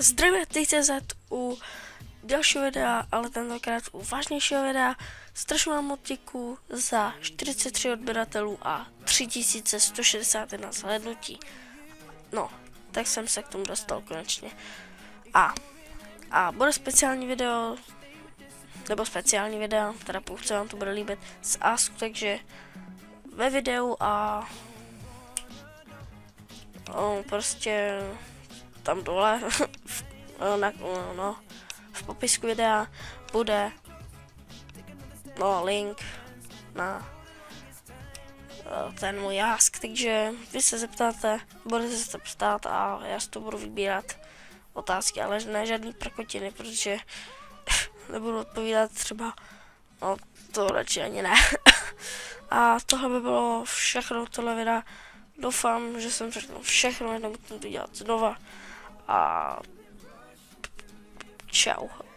Zdravím TCZ u dalšího videa, ale tentokrát u vážnějšího videa. Strašně mám moc děkuju za 43 odběratelů a 3161 zhlédnutí. No, tak jsem se k tomu dostal konečně. A bude speciální video, nebo speciální videa, teda pokud se vám to bude líbit, z Ask, takže ve videu a prostě tam dole v popisku videa bude link na ten můj Ask, takže vy se zeptáte, budete se ptát a já si to budu vybírat otázky, ale ne žádný prkotiny, protože nebudu odpovídat třeba, no to radši ani ne. A tohle by bylo všechno tohle videa. Doufám, že jsem řekl všechno, nebudu to dělat znova a čau.